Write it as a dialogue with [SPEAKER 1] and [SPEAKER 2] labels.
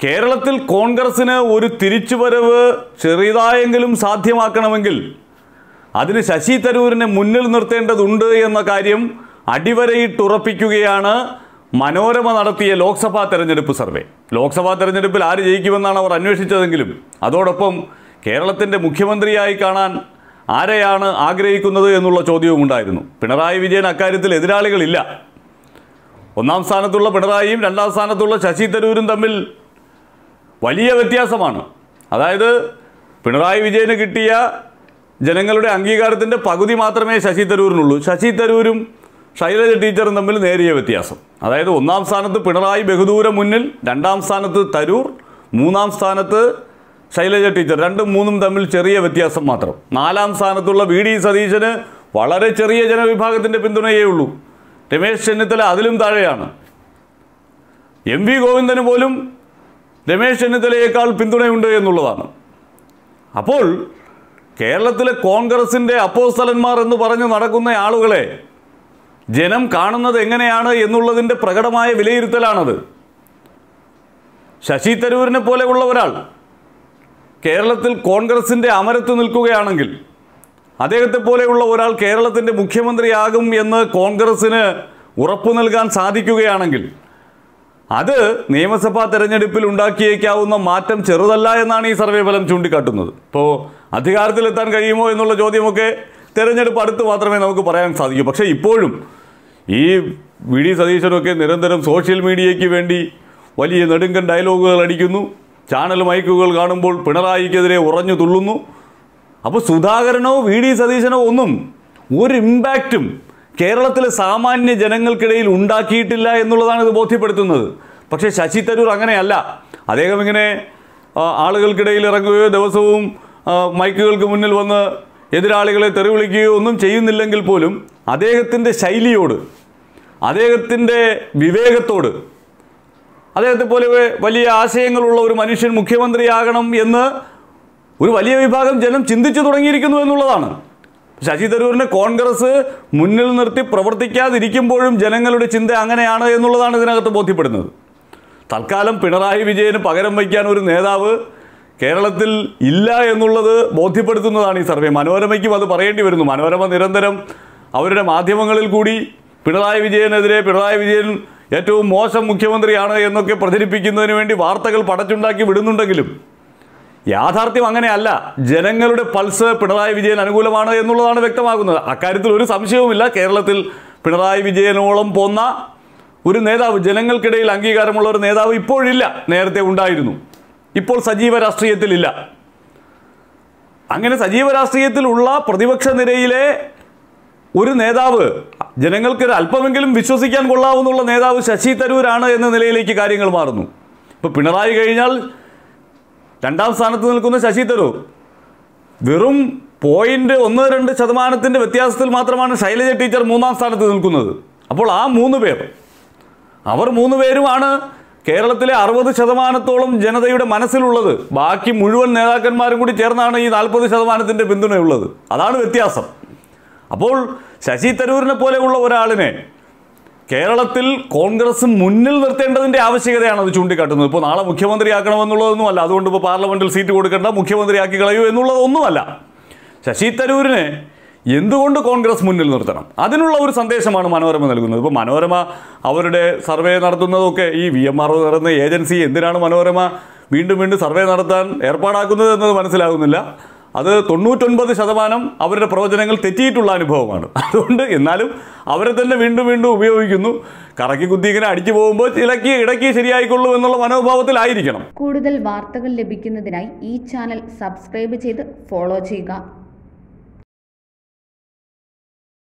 [SPEAKER 1] കേരളത്തിൽ കോൺഗ്രസിന് ഒരു തിരിച്ചുവരവ് ചെറുതായെങ്കിലും സാധ്യമാക്കണമെങ്കിൽ അതിന് ശശി തരൂരിനെ മുന്നിൽ നിർത്തേണ്ടതുണ്ട് എന്ന കാര്യം അടിവരയിട്ടുറപ്പിക്കുകയാണ് മനോരമ നടത്തിയ ലോക്സഭാ തെരഞ്ഞെടുപ്പ് സർവേ. ലോക്സഭാ തെരഞ്ഞെടുപ്പിൽ ആര് ജയിക്കുമെന്നാണ് അവർ അന്വേഷിച്ചതെങ്കിലും അതോടൊപ്പം കേരളത്തിൻ്റെ മുഖ്യമന്ത്രിയായി കാണാൻ ആരെയാണ് ആഗ്രഹിക്കുന്നത് എന്നുള്ള ചോദ്യവും ഉണ്ടായിരുന്നു. പിണറായി വിജയൻ അക്കാര്യത്തിൽ എതിരാളികളില്ല. ഒന്നാം സ്ഥാനത്തുള്ള പിണറായിയും രണ്ടാം സ്ഥാനത്തുള്ള ശശി തരൂരും തമ്മിൽ വലിയ വ്യത്യാസമാണ്. അതായത് പിണറായി വിജയന് കിട്ടിയ ജനങ്ങളുടെ അംഗീകാരത്തിൻ്റെ പകുതി മാത്രമേ ശശി തരൂരിനുള്ളൂ. ശശി തരൂരും ശൈലജ ടീച്ചറും തമ്മിൽ നേരിയ വ്യത്യാസം. അതായത് ഒന്നാം സ്ഥാനത്ത് പിണറായി ബഹുദൂരം മുന്നിൽ, രണ്ടാം സ്ഥാനത്ത് തരൂർ, മൂന്നാം സ്ഥാനത്ത് ശൈലജ ടീച്ചർ. രണ്ടും മൂന്നും തമ്മിൽ ചെറിയ വ്യത്യാസം മാത്രം. നാലാം സ്ഥാനത്തുള്ള വി ഡി സതീശന് വളരെ ചെറിയ ജനവിഭാഗത്തിൻ്റെ പിന്തുണയേ ഉള്ളൂ. രമേശ് ചെന്നിത്തല അതിലും താഴെയാണ്. എം വി ഗോവിന്ദന് പോലും രമേശ് ചെന്നിത്തലയേക്കാൾ പിന്തുണയുണ്ട് എന്നുള്ളതാണ്. അപ്പോൾ കേരളത്തിലെ കോൺഗ്രസിൻ്റെ അപ്പോസ്തലന്മാർ എന്ന് പറഞ്ഞു നടക്കുന്ന ആളുകളെ ജനം കാണുന്നത് എങ്ങനെയാണ് എന്നുള്ളതിൻ്റെ പ്രകടമായ വിലയിരുത്തലാണത്. ശശി തരൂരിനെ പോലെയുള്ള ഒരാൾ കേരളത്തിൽ കോൺഗ്രസിൻ്റെ അമരത്ത് നിൽക്കുകയാണെങ്കിൽ, അദ്ദേഹത്തെ പോലെയുള്ള ഒരാൾ കേരളത്തിൻ്റെ മുഖ്യമന്ത്രിയാകും എന്ന് കോൺഗ്രസ്സിന് ഉറപ്പു നൽകാൻ സാധിക്കുകയാണെങ്കിൽ അത് നിയമസഭാ തെരഞ്ഞെടുപ്പിൽ ഉണ്ടാക്കിയേക്കാവുന്ന മാറ്റം ചെറുതല്ല എന്നാണ് ഈ സർവേ ഫലം ചൂണ്ടിക്കാട്ടുന്നത്. ഇപ്പോൾ അധികാരത്തിലെത്താൻ കഴിയുമോ എന്നുള്ള ചോദ്യമൊക്കെ തെരഞ്ഞെടുപ്പ് അടുത്ത് മാത്രമേ നമുക്ക് പറയാൻ സാധിക്കൂ. പക്ഷേ ഇപ്പോഴും ഈ വി ഡി സതീശനൊക്കെ നിരന്തരം സോഷ്യൽ മീഡിയയ്ക്ക് വേണ്ടി വലിയ നെടുങ്കൻ ഡയലോഗുകൾ അടിക്കുന്നു. ചാനൽ മൈക്കുകൾ കാണുമ്പോൾ പിണറായിക്കെതിരെ ഉറഞ്ഞു തുള്ളുന്നു. അപ്പോൾ സുധാകരനോ വി ഡി സതീശനോ ഒന്നും ഒരു ഇമ്പാക്റ്റും കേരളത്തിലെ സാമാന്യ ജനങ്ങൾക്കിടയിൽ ഉണ്ടാക്കിയിട്ടില്ല എന്നുള്ളതാണ് ഇത് ബോധ്യപ്പെടുത്തുന്നത്. പക്ഷേ ശശി തരൂർ അങ്ങനെയല്ല. അദ്ദേഹം ഇങ്ങനെ ആളുകൾക്കിടയിൽ ഇറങ്ങുകയോ ദിവസവും മൈക്കുകൾക്ക് മുന്നിൽ വന്ന് എതിരാളികളെ തെറി വിളിക്കുകയോ ഒന്നും ചെയ്യുന്നില്ലെങ്കിൽ പോലും അദ്ദേഹത്തിൻ്റെ ശൈലിയോട്, അദ്ദേഹത്തിൻ്റെ വിവേകത്തോട്, അദ്ദേഹത്തെ പോലെ വലിയ ആശയങ്ങളുള്ള ഒരു മനുഷ്യൻ മുഖ്യമന്ത്രിയാകണം എന്ന് ഒരു വലിയ വിഭാഗം ജനം ചിന്തിച്ചു തുടങ്ങിയിരിക്കുന്നു എന്നുള്ളതാണ്. ശശി തരൂരിനെ കോൺഗ്രസ് മുന്നിൽ നിർത്തി പ്രവർത്തിക്കാതിരിക്കുമ്പോഴും ജനങ്ങളുടെ ചിന്ത അങ്ങനെയാണ് എന്നുള്ളതാണ് ഇതിനകത്ത് ബോധ്യപ്പെടുന്നത്. തൽക്കാലം പിണറായി വിജയന് പകരം വയ്ക്കാൻ ഒരു നേതാവ് കേരളത്തിൽ ഇല്ല എന്നുള്ളത് ബോധ്യപ്പെടുത്തുന്നതാണ് ഈ സർവേ. മനോരമയ്ക്കും അത് പറയേണ്ടി വരുന്നു. മനോരമ നിരന്തരം അവരുടെ മാധ്യമങ്ങളിൽ കൂടി പിണറായി വിജയനെതിരെ പിണറായി വിജയൻ ഏറ്റവും മോശം മുഖ്യമന്ത്രിയാണ് എന്നൊക്കെ പ്രചരിപ്പിക്കുന്നതിന് വേണ്ടി വാർത്തകൾ പടച്ചുണ്ടാക്കി വിടുന്നുണ്ടെങ്കിലും യാഥാർത്ഥ്യം അങ്ങനെയല്ല. ജനങ്ങളുടെ പൾസ് പിണറായി വിജയൻ അനുകൂലമാണ് എന്നുള്ളതാണ് വ്യക്തമാകുന്നത്. അക്കാര്യത്തിൽ ഒരു സംശയവുമില്ല. കേരളത്തിൽ പിണറായി വിജയനോളം പോന്ന ഒരു നേതാവ്, ജനങ്ങൾക്കിടയിൽ അംഗീകാരമുള്ള ഒരു നേതാവ് ഇപ്പോഴില്ല. നേരത്തെ ഉണ്ടായിരുന്നു, ഇപ്പോൾ സജീവ രാഷ്ട്രീയത്തിലില്ല. അങ്ങനെ സജീവ രാഷ്ട്രീയത്തിലുള്ള പ്രതിപക്ഷ നിരയിലെ ഒരു നേതാവ്, ജനങ്ങൾക്ക് അല്പമെങ്കിലും വിശ്വസിക്കാൻ കൊള്ളാവുന്നുള്ള നേതാവ് ശശി തരൂരാണ് എന്ന നിലയിലേക്ക് കാര്യങ്ങൾ മാറുന്നു. ഇപ്പോൾ പിണറായി കഴിഞ്ഞാൽ രണ്ടാം സ്ഥാനത്ത് നിൽക്കുന്ന ശശി തരൂർ. വെറും 0.12% വ്യത്യാസത്തിൽ മാത്രമാണ് ശൈലജ ടീച്ചർ മൂന്നാം സ്ഥാനത്ത് നിൽക്കുന്നത്. അപ്പോൾ ആ 3 പേർ, അവർ 3 പേരുമാണ് കേരളത്തിലെ 60% ജനതയുടെ മനസ്സിലുള്ളത്. ബാക്കി മുഴുവൻ നേതാക്കന്മാരും കൂടി ചേർന്നാണ് ഈ 40% പിന്തുണയുള്ളത്. അതാണ് വ്യത്യാസം. അപ്പോൾ ശശി തരൂരിനെ പോലെയുള്ള ഒരാളിനെ കേരളത്തിൽ കോൺഗ്രസ് മുന്നിൽ നിർത്തേണ്ടതിൻ്റെ ആവശ്യകതയാണ് അത് ചൂണ്ടിക്കാട്ടുന്നത്. ഇപ്പോൾ നാളെ മുഖ്യമന്ത്രിയാക്കണമെന്നുള്ളതൊന്നുമല്ല. അതുകൊണ്ട് ഇപ്പോൾ പാർലമെൻറ്റിൽ സീറ്റ് കൊടുക്കേണ്ട, മുഖ്യമന്ത്രിയാക്കി കളയൂ എന്നുള്ളതൊന്നുമല്ല. ശശി തരൂരിനെ എന്തുകൊണ്ട് കോൺഗ്രസ് മുന്നിൽ നിർത്തണം, അതിനുള്ള ഒരു സന്ദേശമാണ് മനോരമ നൽകുന്നത്. ഇപ്പോൾ മനോരമ അവരുടെ സർവേ നടത്തുന്നതൊക്കെ ഈ VMR നടന്ന ഏജൻസി എന്തിനാണ് മനോരമ വീണ്ടും വീണ്ടും സർവേ നടത്താൻ ഏർപ്പാടാക്കുന്നത് എന്നത് മനസ്സിലാകുന്നില്ല. അത് 99% അവരുടെ പ്രവചനങ്ങൾ തെറ്റിയിട്ടുള്ള അനുഭവമാണ്. അതുകൊണ്ട് എന്നാലും അവരെ തന്നെ വീണ്ടും വീണ്ടും ഉപയോഗിക്കുന്നു. കറക്കി കുത്തി ഇങ്ങനെ അടിച്ചു പോകുമ്പോൾ ഇടയ്ക്ക് ശരിയായിക്കൊള്ളൂ എന്നുള്ള മനോഭാവത്തിലായിരിക്കണം.
[SPEAKER 2] കൂടുതൽ വാർത്തകൾ ലഭിക്കുന്നതിനായി ഈ ചാനൽ സബ്സ്ക്രൈബ് ചെയ്ത് ഫോളോ ചെയ്യുക.